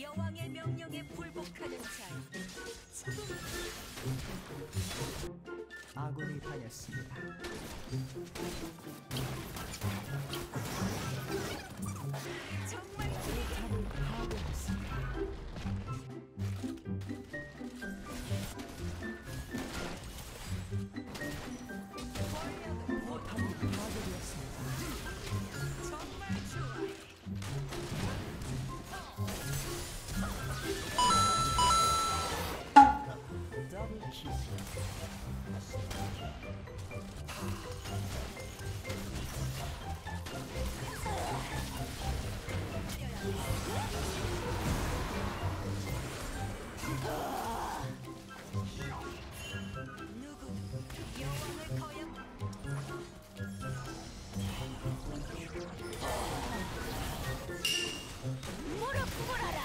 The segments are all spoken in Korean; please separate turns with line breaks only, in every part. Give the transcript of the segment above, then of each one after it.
여왕의 명령에 불복하는 자.
아군이 당했습니다.
정말
포탑을 파괴했습니다. 포탑이 파괴되었습니다.
정말 좋아해.
더블킬.
누구도 여왕을 거역. 무릎 꿇어라.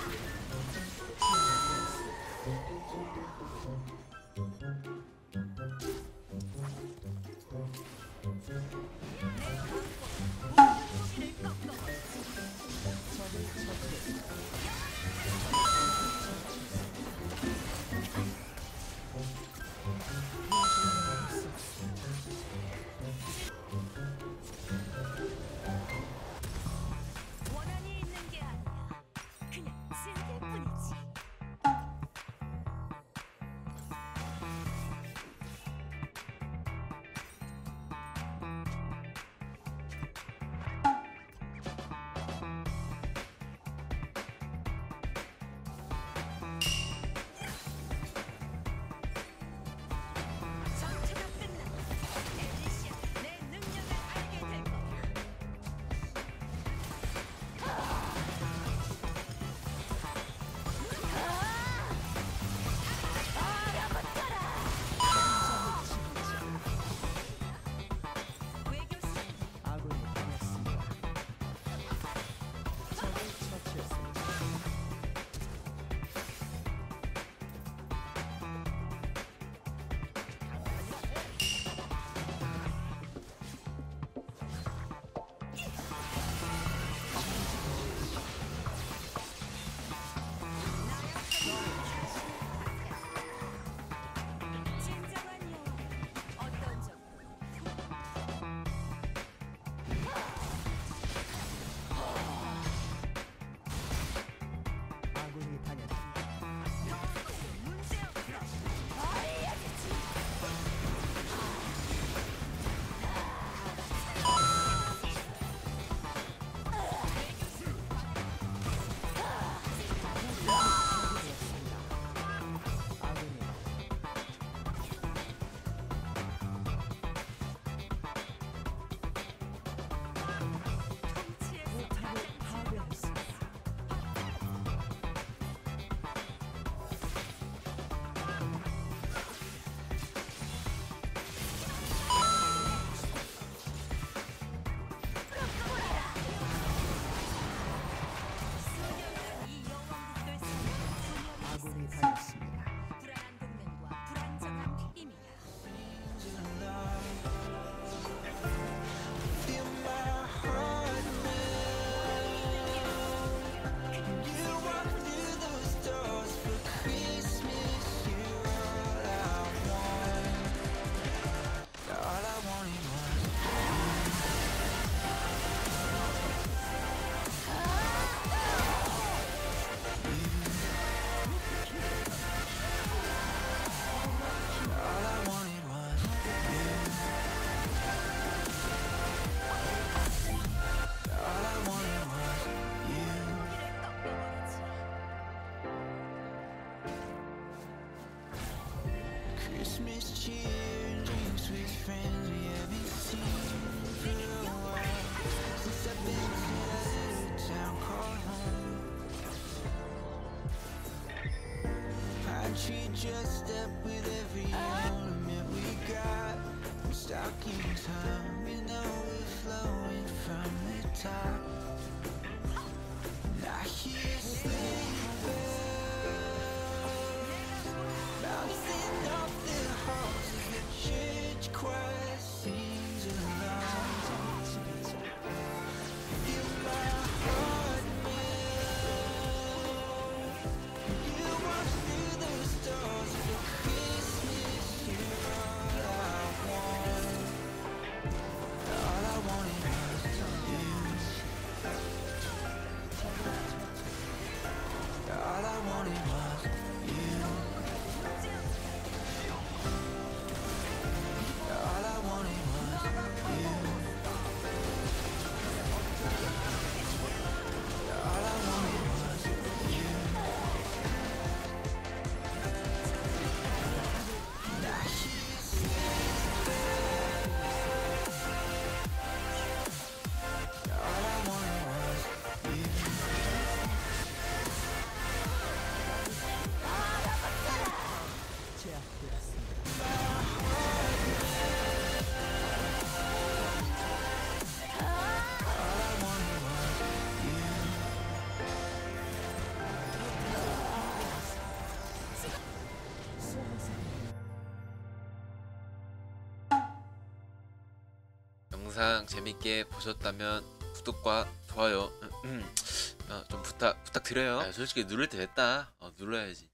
내 강권 모든 신을 꺾어.
적을 처치했습니다.
원한이 있는 게 아니야. 그냥 즐길 뿐이지. 전투가 끝나면 엘리시아 내 능력을 알게 될 거야. 외교사
아군이 당했습니다. 적을 처치했습니다.
진정한 여왕은 어떤 정도?
아군이 당했습니다.
문제 없어.
아군이
통치에서
포탑을 파괴했습니다.
이 여왕국들 속에
아군이
분열이 있어.
당했습니다.
불안한 동맹과 불안정한 힘이야. 이를 꺾어버리지.
Christmas cheer, drinks with friends we haven't seen for a while. Since I've been to that little town called home. Pine tree dressed up with every ornament we got. Stockings hung, you know we're flowing from the top. And I hear sleigh bells bouncing off the halls as the church choir sings along. Feel my heart melt
영상 재밌게 보셨다면 구독과 좋아요 좀 부탁드려요. 솔직히 누를 때 됐다. 눌러야지.